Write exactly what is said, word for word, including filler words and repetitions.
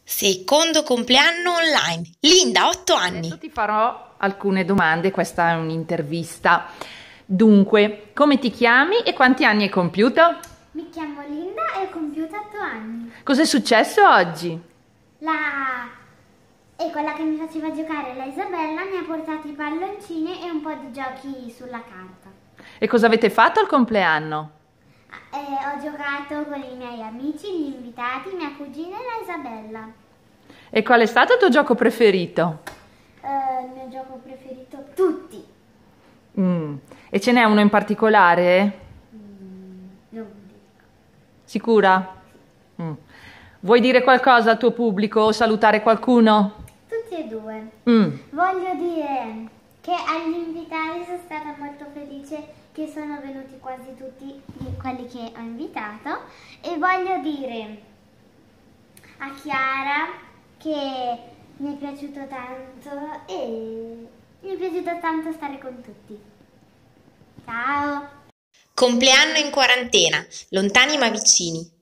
Secondo compleanno online. Linda, otto anni. Adesso ti farò alcune domande, questa è un'intervista. Dunque, come ti chiami e quanti anni hai compiuto? Mi chiamo Linda e ho compiuto otto anni. Cos'è successo oggi? La... E quella che mi faceva giocare, la Isabella, mi ha portato i palloncini e un po' di giochi sulla carta. E cosa avete fatto al compleanno? Eh, ho giocato con i miei amici, gli invitati, mia cugina e la Isabella. E qual è stato il tuo gioco preferito? Eh, il mio gioco preferito? Tutti. Mm. E ce n'è uno in particolare? Mm, non dico. Sicura? Mm. Vuoi dire qualcosa al tuo pubblico o salutare qualcuno? Tutti e due. Mm. Voglio dire che agli invitati sono stata molto felice che sono venuti quasi tutti quelli che ho invitato, e voglio dire a Chiara che mi è piaciuto tanto e mi è piaciuto tanto stare con tutti. Ciao! Compleanno in quarantena, lontani ma vicini.